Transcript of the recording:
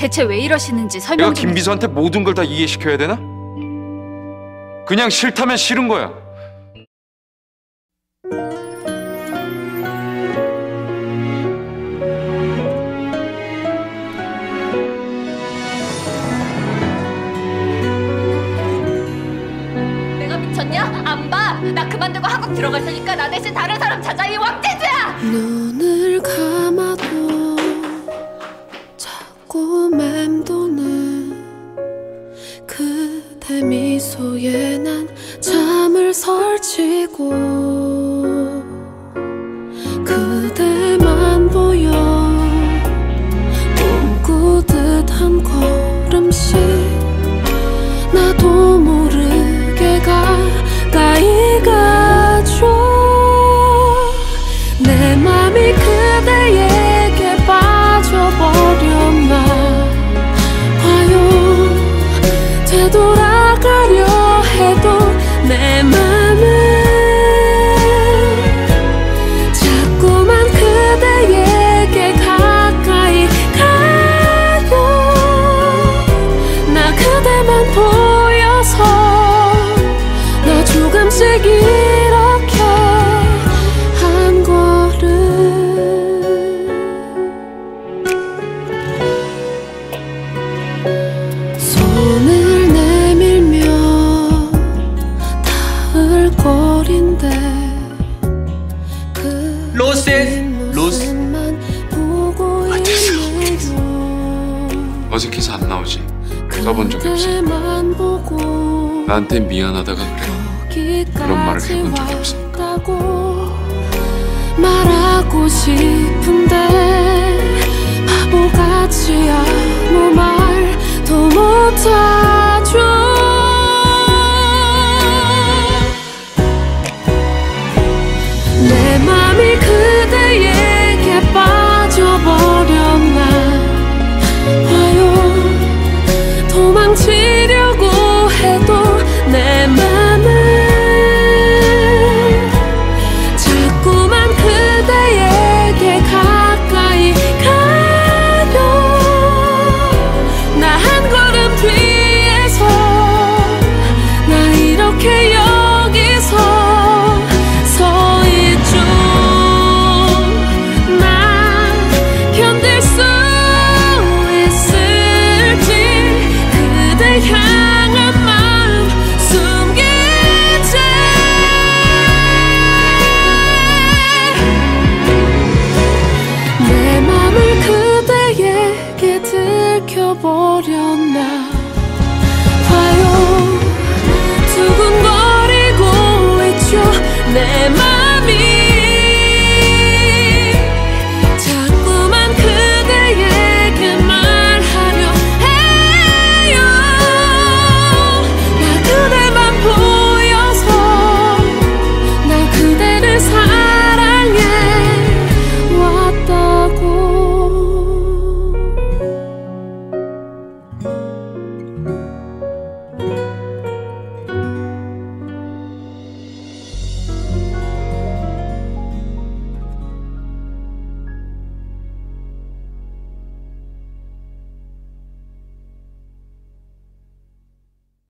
대체 왜 이러시는지 설명 내가 좀 김 비서한테 모든 걸 다 이해시켜야 되나? 그냥 싫다면 싫은 거야. 내가 미쳤냐? 안 봐! 나 그만두고 한국 들어갈 테니까 나 대신 다른 사람 찾아. 이 왕태주야! 눈을 감아도 자꾸 맴도는 그대 미소에 난 잠을 설치고 그대만 보여 꿈꾸듯 한 걸음씩 나도 모르게 가까이 가죠. 내 맘이 그대에게 빠져버렸나 봐요. 되돌아가려 해도 내 맘은 자꾸만 그대에게 가까이 가요. 나 그대만 보여서 나 조금씩 이렇게 한 걸음 손을 내밀며 닿을 거린데 그 로스 모습만 보고 있네요. 어색해서 안 나오지. 써본 적이 없으니까. 그대만 보고 나한테 미안하다가 그래. 그런 말을 해본 적이 없으니까. 말하고 싶은데